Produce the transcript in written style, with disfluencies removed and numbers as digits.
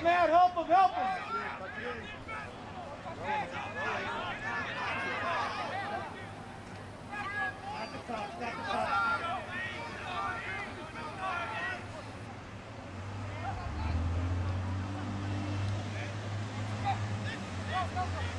out, help him, help him. At the top, at the top. Go, go, go.